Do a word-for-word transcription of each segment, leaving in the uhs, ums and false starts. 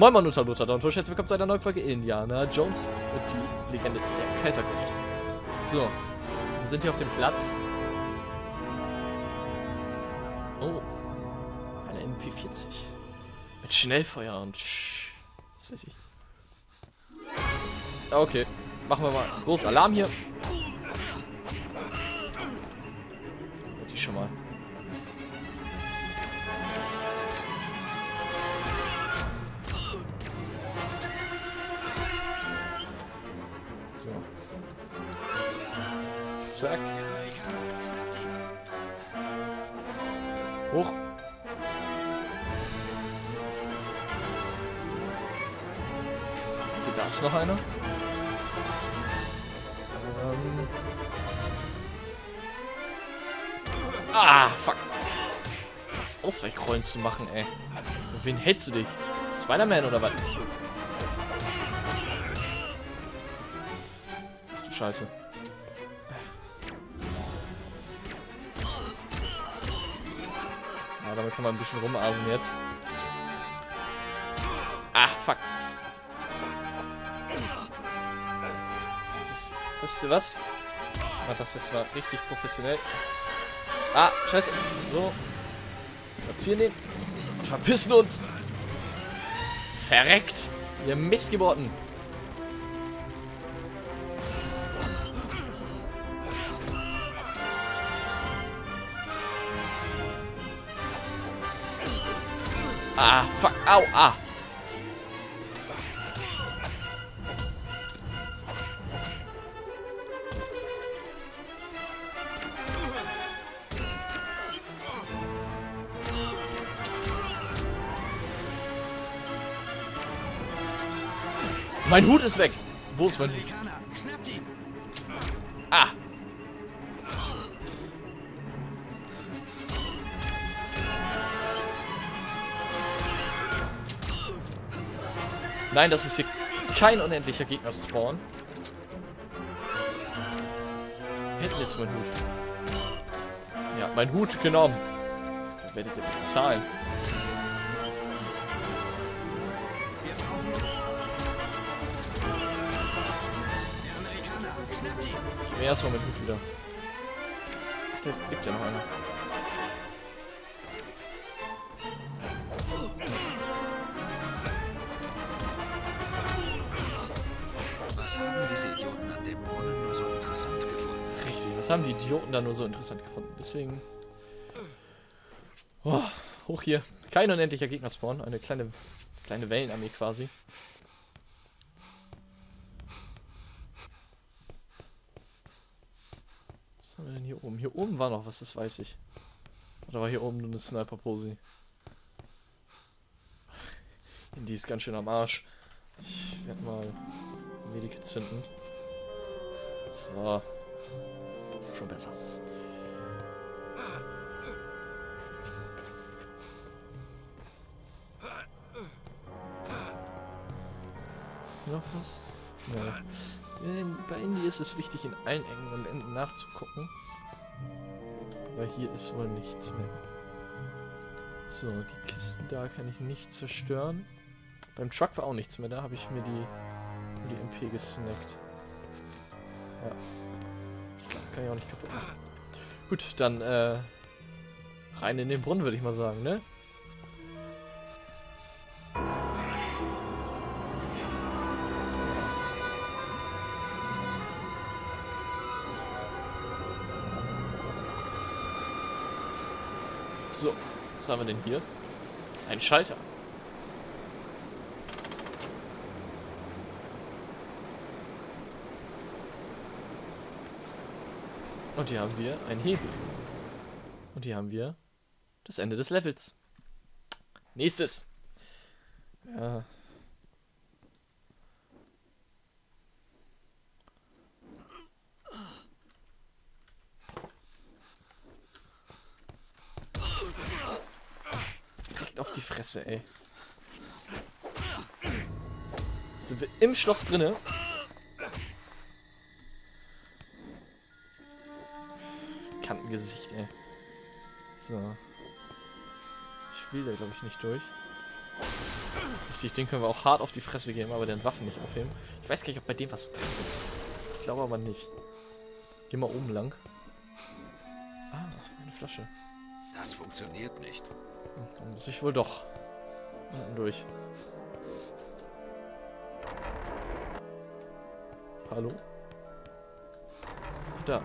Moin Moin unter Luther und herzlich willkommen zu einer neuen Folge Indiana Jones und die Legende der Kaisergruft. So, wir sind hier auf dem Platz. Oh, eine M P vierzig. Mit Schnellfeuer und Sch... Was weiß ich. Okay, machen wir mal groß Alarm hier. Die schon mal. Zack. Hoch. Okay, da ist noch einer. Ähm. Ah, fuck. Ausweichrollen zu machen, ey. Auf wen hältst du dich? Spider-Man oder was? Ach du Scheiße. Ja, damit kann man ein bisschen rumasen jetzt. Ah, fuck. Das, weißt du was? Mach das jetzt mal richtig professionell. Ah, scheiße. So. Platzieren den. Und verpissen uns. Verreckt. Ihr Mistgeburten. Ah, fuck. Au, ah. Mein Hut ist weg. Wo ist mein Hut? Ah. Nein, das ist hier kein unendlicher Gegner-Spawn. Hinten ist mein Hut. Ja, mein Hut genommen. Da werdet ihr bezahlen. Ich will erstmal meinen Hut wieder. Ach, da liegt ja noch einer. Das haben die Idioten da nur so interessant gefunden. Deswegen. Oh, hoch hier. Kein unendlicher Gegner-Spawn. Eine kleine, kleine Wellenarmee quasi. Was haben wir denn hier oben? Hier oben war noch was, das weiß ich. Oder war hier oben nur eine Sniper-Posi? Die ist ganz schön am Arsch. Ich werde mal Medikit zünden. So. Schon besser. Noch was? Ja. Bei Indie ist es wichtig, in allen Ecken und Enden nachzugucken. Weil hier ist wohl nichts mehr. So, die Kisten da kann ich nicht zerstören. Beim Truck war auch nichts mehr. Da habe ich mir die, die M P gesnackt. Ja. Das kann ich auch nicht kaputt machen. Gut, dann äh, rein in den Brunnen, würde ich mal sagen, ne? So, was haben wir denn hier? Ein Schalter. Und hier haben wir einen Hebel. Und hier haben wir das Ende des Levels. Nächstes. Ja. Direkt auf die Fresse, ey. Sind wir im Schloss drinne? Kantengesicht, ey. So. Ich will da, glaube ich, nicht durch. Richtig, den können wir auch hart auf die Fresse geben, aber den Waffen nicht aufheben. Ich weiß gar nicht, ob bei dem was drin ist. Ich glaube aber nicht. Geh mal oben lang. Ah, eine Flasche. Das funktioniert nicht. Dann muss ich wohl doch unten durch. Hallo? Da.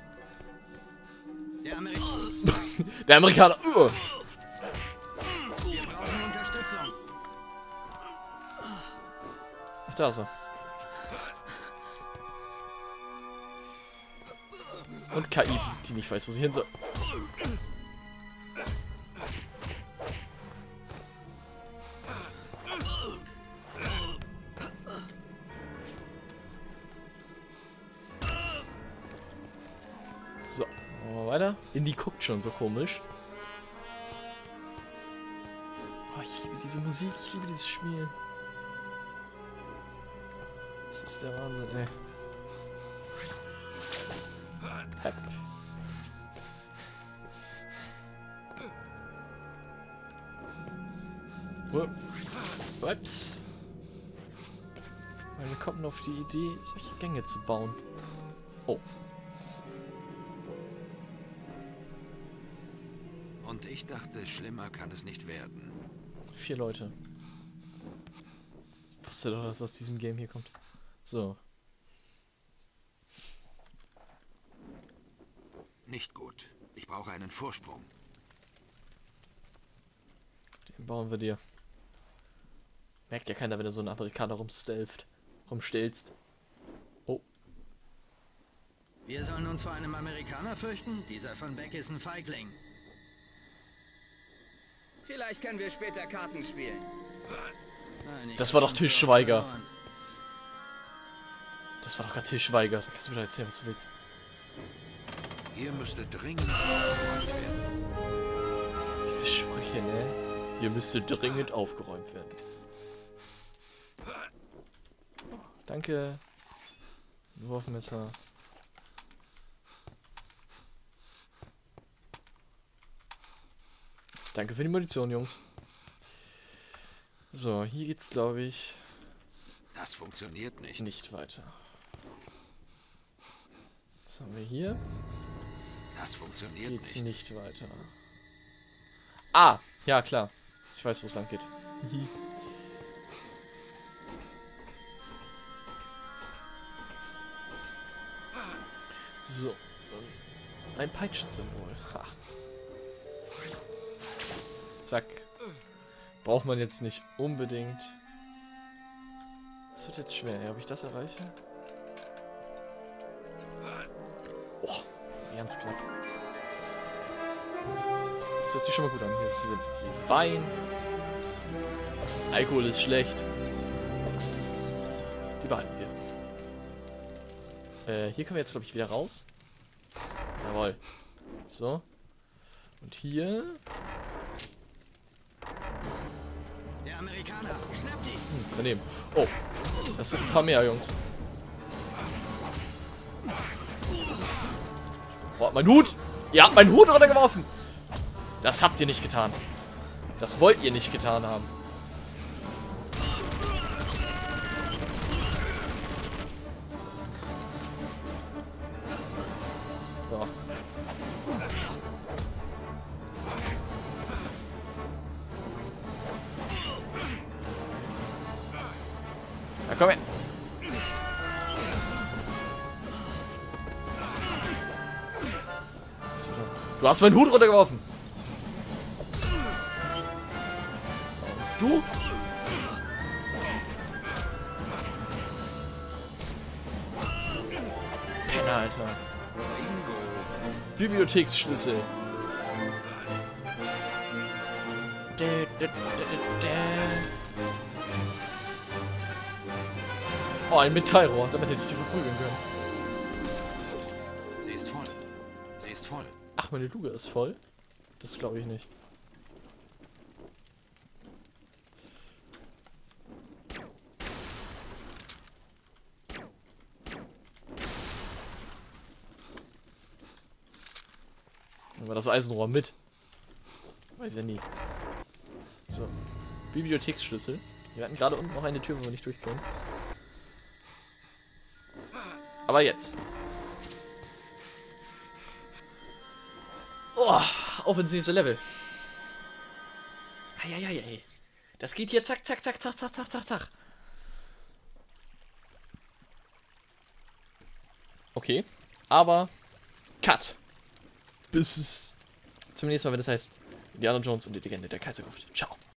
Der, Amerik Der Amerikaner. Uh. Wir brauchen Unterstützung. Ach, da ist er. Und K I, die nicht weiß, wo sie hin soll. So, machen wir weiter. Indy guckt schon so komisch. Oh, ich liebe diese Musik, ich liebe dieses Spiel. Das ist der Wahnsinn, ey. Hep. Ups. Wir kommen auf die Idee, solche Gänge zu bauen. Oh. Und ich dachte, schlimmer kann es nicht werden. Vier Leute. Ich wusste doch, dass aus diesem Game hier kommt. So. Nicht gut. Ich brauche einen Vorsprung. Den bauen wir dir. Merkt ja keiner, wenn er so einen Amerikaner rumstelft. Rumstelzt. Oh. Wir sollen uns vor einem Amerikaner fürchten? Dieser von Beck ist ein Feigling. Vielleicht können wir später Karten spielen. Nein, ich Das hab war doch schon Til so Schweiger. verloren. Das war doch gerade Til Schweiger. Da kannst du mir doch erzählen, was du willst. Hier müsste dringend aufgeräumt werden. Diese Sprüche, ne? Hier müsste dringend aufgeräumt werden. Danke. Wurfmesser. Danke für die Munition, Jungs. So, hier geht's, glaube ich, Das funktioniert nicht. nicht weiter. Was haben wir hier? Das funktioniert Geht's nicht. nicht weiter. Ah, ja klar. Ich weiß, wo es lang geht. Hihi. So. ähm, Ein Peitschensymbol. Ha. Zack. Braucht man jetzt nicht unbedingt. Das wird jetzt schwer. Ja, ob ich das erreiche? Oh, ganz knapp. Das hört sich schon mal gut an. Hier ist, hier ist Wein. Alkohol ist schlecht. Die behalten wir. Äh, hier können wir jetzt, glaube ich, wieder raus. Jawohl. So. Und hier... Der Amerikaner, schnapp die! Hm, daneben. Oh. Das sind ein paar mehr, Jungs. Oh, mein Hut! Ihr habt meinen Hut runtergeworfen! Das habt ihr nicht getan. Das wollt ihr nicht getan haben. So. Na komm her. Du hast meinen Hut runtergeworfen. Du? Penner, Alter. Bibliotheksschlüssel. Dä, dä, dä, dä, dä. Oh, ein Metallrohr. Damit hätte ich die verprügeln können. Sie ist voll. Sie ist voll. Ach, meine Luge ist voll? Das glaube ich nicht. Dann war das Eisenrohr mit. Weiß ja nie. So. Bibliotheksschlüssel. Wir hatten gerade unten noch eine Tür, wo wir nicht durch können. Aber jetzt. Oh, auf ins nächste Level. Eieiei. Das geht hier zack, zack, zack, zack, zack, zack, zack, zack. Okay. Aber Cut. Bis zum nächsten Mal, wenn das heißt Indiana Jones und die Legende der Kaisergruft. Ciao.